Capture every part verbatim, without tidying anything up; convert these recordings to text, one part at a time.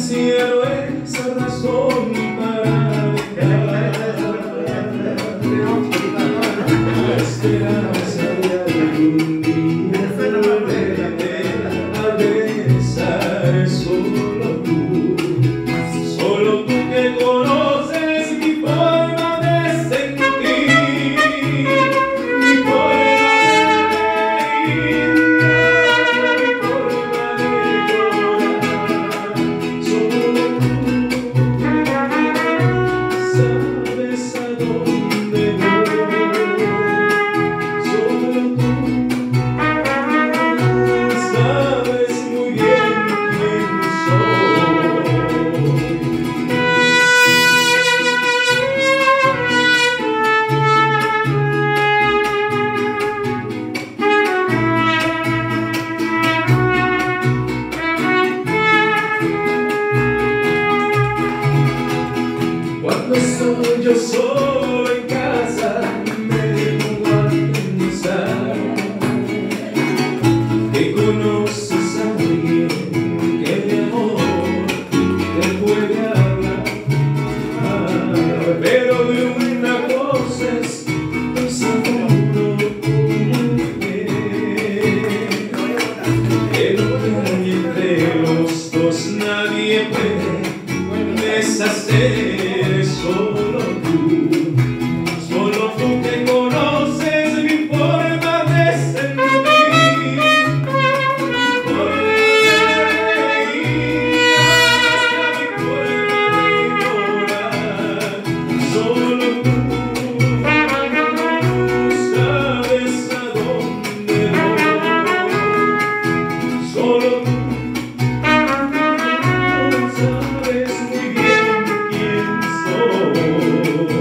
cielo esa razón para dejar la esperanza de algún día volverte a besar. Solo tú, solo tú que conoces mi forma de sentir, mi forma de reír, mi forma de llorar. Solo tú sabes a dónde voy. Solo tú sabes muy bien quién soy. Cuando estoy yo solo en casa, me pongo a pensar que conoces a alguien que de amor te puede hablar. Ah, pero de una cosa estoy seguro, mujer, que lo que hay entre los dos nadie puede deshacer. Solo tú, solo tú que conoces mi forma de sentir, mi forma de reír, hasta mi forma de llorar. Solo tú sabes a dónde voy. Solo tú sabes muy bien quién soy.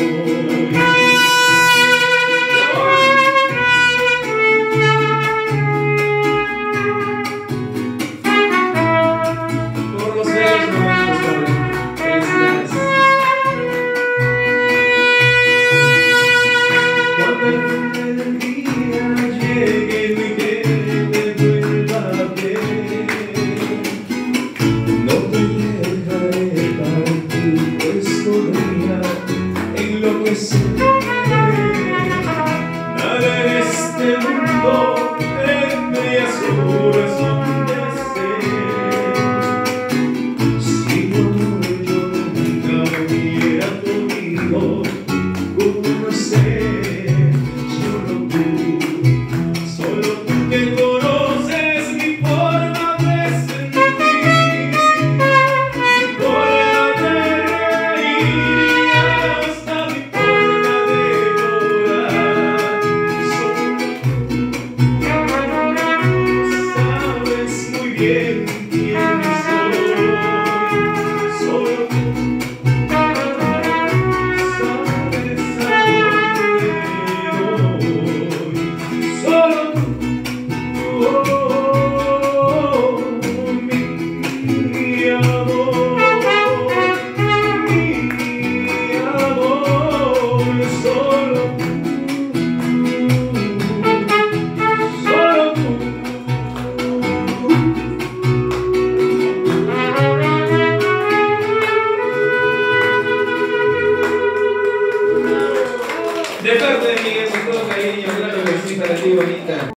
Por los bellos momentos, felicidades. Cuando el día llegue y que te vuelva a ver, no te dejaré partir, pues podría enloquecer. Nada en este mundo tendría su razón de ser. Si no, yo nunca hubiera podido conocer. Solo tú, solo tú que conoces mi forma de sentir, mi forma de reír, hasta mi forma de llorar. Solo tú sabes muy bien quién soy. Solo tú sabes a dónde voy. Solo tú, oh, mi amor, mi amor. Solo tú, solo tú. De parte de Miguel, con todo cariño, claro que sí, para ti, bonita.